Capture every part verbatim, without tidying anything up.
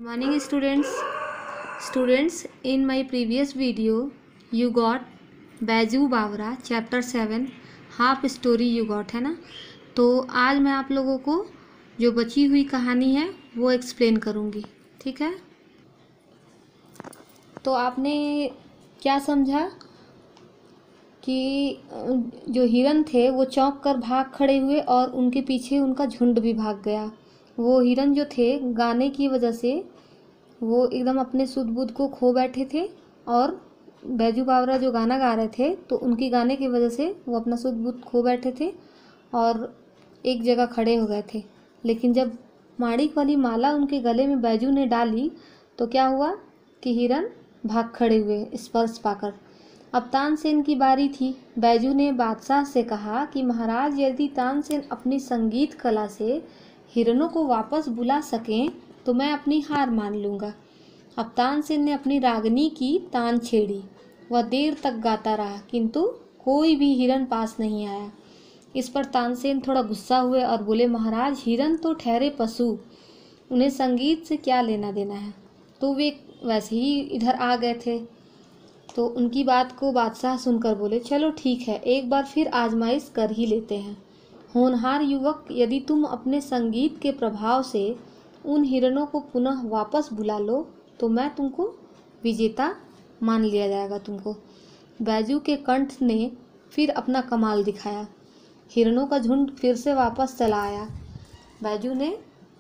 Morning students. Students, in my previous video you got Baiju Bawra chapter seven half story you got, है ना। तो आज मैं आप लोगों को जो बची हुई कहानी है वो एक्सप्लेन करूँगी, ठीक है। तो आपने क्या समझा कि जो हिरन थे वो चौंक कर भाग खड़े हुए और उनके पीछे उनका झुंड भी भाग गया। वो हिरन जो थे गाने की वजह से वो एकदम अपने सुध बुध को खो बैठे थे और बैजू बावरा जो गाना गा रहे थे तो उनकी गाने की वजह से वो अपना सुध बुध खो बैठे थे और एक जगह खड़े हो गए थे। लेकिन जब माणिक वाली माला उनके गले में बैजू ने डाली तो क्या हुआ कि हिरन भाग खड़े हुए स्पर्श पाकर। अब तानसेन की बारी थी। बैजू ने बादशाह से कहा कि महाराज, यदि तानसेन अपनी संगीत कला से हिरनों को वापस बुला सकें तो मैं अपनी हार मान लूँगा। अब तानसेन ने अपनी रागनी की तान छेड़ी। वह देर तक गाता रहा किंतु कोई भी हिरन पास नहीं आया। इस पर तानसेन थोड़ा गुस्सा हुए और बोले, महाराज, हिरन तो ठहरे पशु, उन्हें संगीत से क्या लेना देना है। तो वे वैसे ही इधर आ गए थे। तो उनकी बात को बादशाह सुनकर बोले, चलो ठीक है, एक बार फिर आजमाइश कर ही लेते हैं। होनहार युवक, यदि तुम अपने संगीत के प्रभाव से उन हिरणों को पुनः वापस बुला लो तो मैं तुमको विजेता मान लिया जाएगा तुमको। बैजू के कंठ ने फिर अपना कमाल दिखाया। हिरणों का झुंड फिर से वापस चला आया। बैजू ने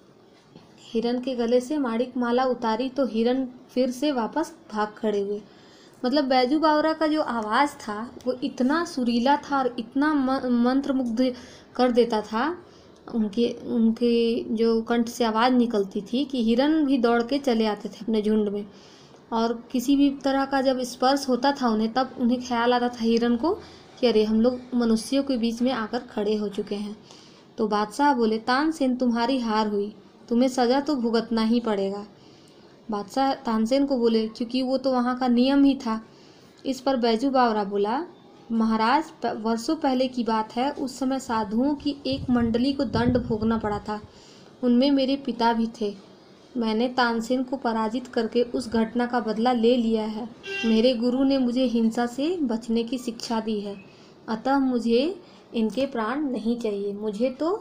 हिरन के गले से माणिक माला उतारी तो हिरन फिर से वापस भाग खड़े हुए। मतलब बैजू बावरा का जो आवाज़ था वो इतना सुरीला था और इतना मंत्रमुग्ध कर देता था, उनके उनके जो कंठ से आवाज़ निकलती थी कि हिरन भी दौड़ के चले आते थे अपने झुंड में। और किसी भी तरह का जब स्पर्श होता था उन्हें, तब उन्हें ख्याल आता था हिरन को कि अरे हम लोग मनुष्यों के बीच में आकर खड़े हो चुके हैं। तो बादशाह बोले, तानसेन, तुम्हारी हार हुई, तुम्हें सज़ा तो भुगतना ही पड़ेगा। बादशाह तानसेन को बोले, क्योंकि वो तो वहाँ का नियम ही था। इस पर बैजू बावरा बोला, महाराज, वर्षों पहले की बात है, उस समय साधुओं की एक मंडली को दंड भोगना पड़ा था। उनमें मेरे पिता भी थे। मैंने तानसेन को पराजित करके उस घटना का बदला ले लिया है। मेरे गुरु ने मुझे हिंसा से बचने की शिक्षा दी है, अतः मुझे इनके प्राण नहीं चाहिए। मुझे तो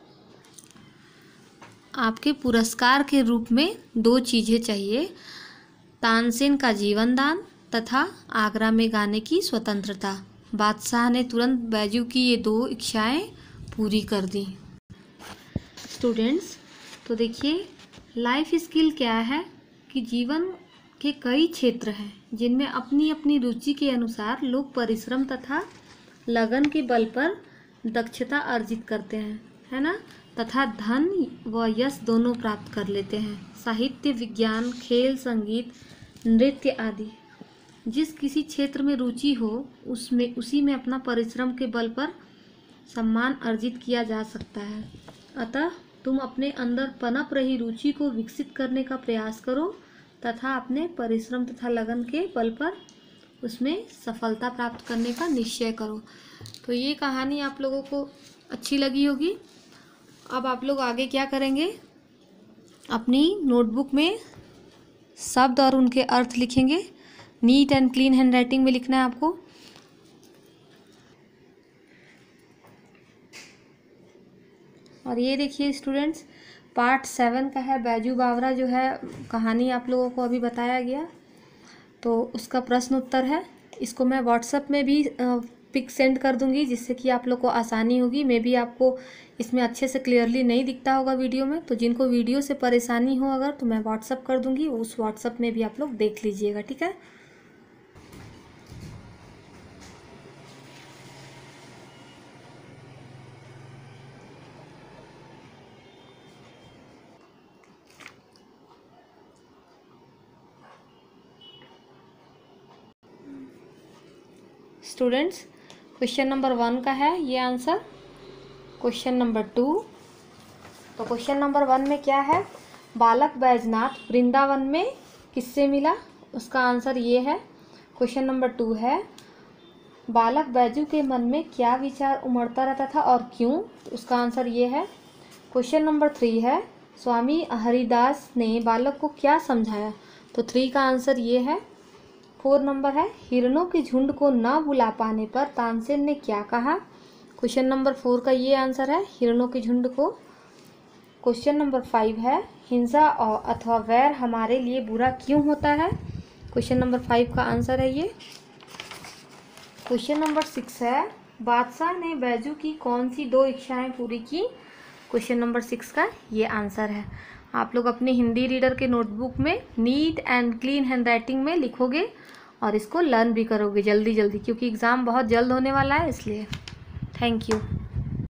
आपके पुरस्कार के रूप में दो चीज़ें चाहिए, तानसेन का जीवन दान तथा आगरा में गाने की स्वतंत्रता। बादशाह ने तुरंत बैजू की ये दो इच्छाएं पूरी कर दी। स्टूडेंट्स, तो देखिए, लाइफ स्किल क्या है कि जीवन के कई क्षेत्र हैं जिनमें अपनी अपनी रुचि के अनुसार लोग परिश्रम तथा लगन के बल पर दक्षता अर्जित करते हैं, है ना, तथा धन व यश दोनों प्राप्त कर लेते हैं। साहित्य, विज्ञान, खेल, संगीत, नृत्य आदि, जिस किसी क्षेत्र में रुचि हो उसमें उसी में अपना परिश्रम के बल पर सम्मान अर्जित किया जा सकता है। अतः तुम अपने अंदर पनप रही रुचि को विकसित करने का प्रयास करो तथा अपने परिश्रम तथा लगन के बल पर उसमें सफलता प्राप्त करने का निश्चय करो। तो ये कहानी आप लोगों को अच्छी लगी होगी। अब आप लोग आगे क्या करेंगे, अपनी नोटबुक में शब्द और उनके अर्थ लिखेंगे। Neat and clean handwriting में लिखना है आपको। और ये देखिए स्टूडेंट्स, पार्ट सेवन का है बैजू बावरा, जो है कहानी आप लोगों को अभी बताया गया, तो उसका प्रश्न उत्तर है। इसको मैं व्हाट्सएप में भी पिक सेंड कर दूंगी जिससे कि आप लोग को आसानी होगी। मे बी आपको इसमें अच्छे से क्लियरली नहीं दिखता होगा वीडियो में, तो जिनको वीडियो से परेशानी हो अगर, तो मैं व्हाट्सएप कर दूंगी, उस व्हाट्सएप में भी आप लोग देख लीजिएगा, ठीक है। स्टूडेंट्स, क्वेश्चन नंबर वन का है ये आंसर। क्वेश्चन नंबर टू, तो क्वेश्चन नंबर वन में क्या है, बालक बैजनाथ वृंदावन में किससे मिला, उसका आंसर ये है। क्वेश्चन नंबर टू है, बालक बैजू के मन में क्या विचार उमड़ता रहता था और क्यों, तो उसका आंसर ये है। क्वेश्चन नंबर थ्री है, स्वामी हरिदास ने बालक को क्या समझाया? तो थ्री का आंसर ये है। फोर नंबर है, हिरणों के झुंड को न बुला पाने पर तानसेन ने क्या कहा? क्वेश्चन नंबर फोर का ये आंसर है, हिरणों के झुंड को। क्वेश्चन नंबर फाइव है, हिंसा और अथवा वैर हमारे लिए बुरा क्यों होता है? क्वेश्चन नंबर फाइव का आंसर है ये। क्वेश्चन नंबर सिक्स है, बादशाह ने बैजू की कौन सी दो इच्छाएं पूरी की? क्वेश्चन नंबर सिक्स का ये आंसर है। आप लोग अपने हिंदी रीडर के नोटबुक में neat and clean handwriting में लिखोगे और इसको लर्न भी करोगे जल्दी जल्दी, क्योंकि एग्ज़ाम बहुत जल्द होने वाला है इसलिए। Thank you.